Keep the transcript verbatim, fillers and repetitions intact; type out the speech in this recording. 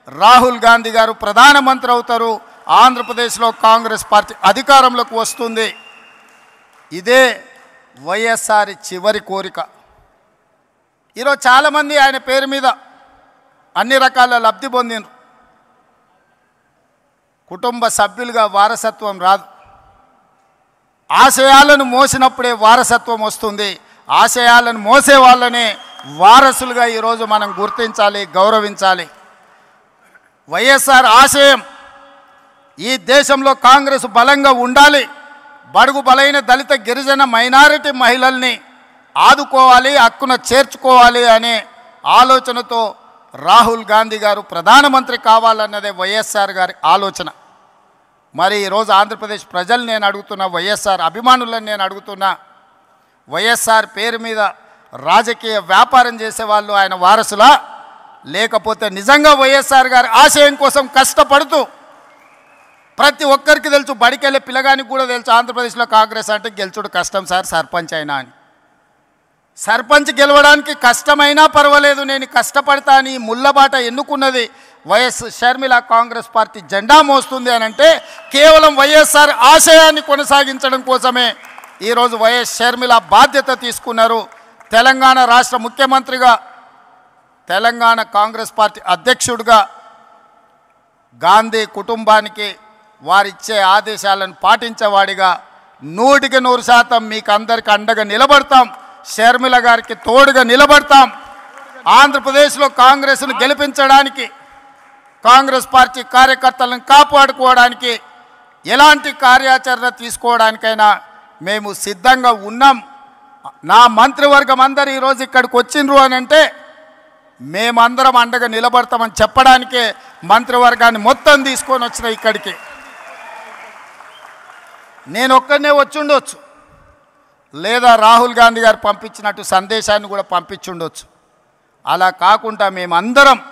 రాహుల్ గాంధీ గారు ప్రధానమంత్రి అవుతారు, ఆంధ్రప్రదేశ్లో కాంగ్రెస్ పార్టీ అధికారంలోకి వస్తుంది. ఇదే వైఎస్ఆర్ చివరి కోరిక. ఈరోజు చాలామంది ఆయన పేరు మీద అన్ని రకాల లబ్ధి పొందిన కుటుంబ సభ్యులుగా వారసత్వం రాదు. ఆశయాలను మోసినప్పుడే వారసత్వం వస్తుంది. ఆశయాలను మోసే వాళ్ళనే వారసులుగా ఈరోజు మనం గుర్తించాలి, గౌరవించాలి. వైఎస్ఆర్ ఆశయం ఈ దేశంలో కాంగ్రెస్ బలంగా ఉండాలి, బడుగు బలైన దళిత గిరిజన మైనారిటీ మహిళల్ని ఆదుకోవాలి, హక్కున చేర్చుకోవాలి అనే ఆలోచనతో రాహుల్ గాంధీ గారు ప్రధానమంత్రి కావాలన్నదే వైఎస్ఆర్ గారి ఆలోచన. మరి ఈరోజు ఆంధ్రప్రదేశ్ ప్రజలు నేను అడుగుతున్నా, వైఎస్ఆర్ అభిమానులను నేను అడుగుతున్నా, వైఎస్ఆర్ పేరు మీద రాజకీయ వ్యాపారం చేసేవాళ్ళు ఆయన వారసులా, లేకపోతే నిజంగా వైఎస్ఆర్ గారి ఆశయం కోసం కష్టపడుతూ, ప్రతి ఒక్కరికి తెలుసు, బడికెళ్ళే పిల్లగానికి కూడా తెలుసు ఆంధ్రప్రదేశ్లో కాంగ్రెస్ అంటే గెలుచుడు కష్టం సార్, సర్పంచ్ అయినా అని. సర్పంచ్ గెలవడానికి కష్టమైనా పర్వాలేదు, నేను కష్టపడతా అని ముళ్ళబాట ఎన్నుకున్నది వైఎస్ షర్మిల కాంగ్రెస్ పార్టీ జెండా మోస్తుంది అని అంటే కేవలం వైఎస్ఆర్ ఆశయాన్ని కొనసాగించడం కోసమే ఈరోజు వైఎస్ షర్మిల బాధ్యత తీసుకున్నారు. తెలంగాణ రాష్ట్ర ముఖ్యమంత్రిగా, తెలంగాణ కాంగ్రెస్ పార్టీ అధ్యక్షుడిగా గాంధీ కుటుంబానికి వారిచ్చే ఆదేశాలను పాటించేవాడిగా నూటికి నూరు శాతం మీకు అందరికి అండగా నిలబడతాం, షర్మిల గారికి తోడుగా నిలబడతాం. ఆంధ్రప్రదేశ్లో కాంగ్రెస్ను గెలిపించడానికి, కాంగ్రెస్ పార్టీ కార్యకర్తలను కాపాడుకోవడానికి, ఎలాంటి కార్యాచరణ తీసుకోవడానికైనా మేము సిద్ధంగా ఉన్నాం. నా మంత్రివర్గం అందరూ ఈరోజు ఇక్కడికి వచ్చిండ్రు అని అంటే మేమందరం అండగా నిలబడతామని చెప్పడానికే మంత్రివర్గాన్ని మొత్తం తీసుకొని వచ్చిన ఇక్కడికి. నేను ఒక్కనే వచ్చి ఉండొచ్చు, లేదా రాహుల్ గాంధీ గారు పంపించినట్టు సందేశాన్ని కూడా పంపించుండొచ్చు. అలా కాకుండా మేమందరం